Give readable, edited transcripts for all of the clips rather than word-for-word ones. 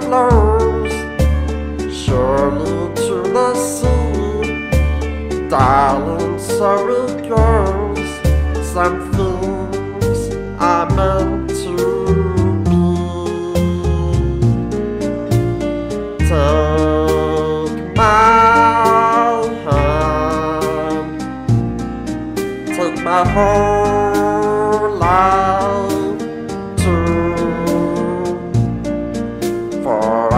flows surely to the sea. Darling, so it goes. Some things are meant to be. Take my hand, take my whole life too, for I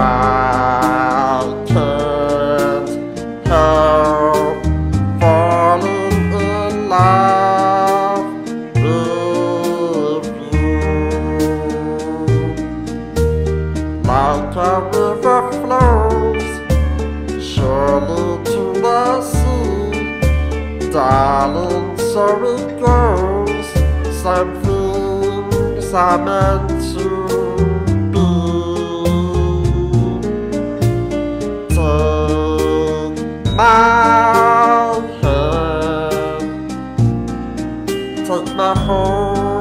can't help falling in love with you. Like a river flows surely to the sea. Darling, so it goes. Some things are meant to be. Take my hand, take my whole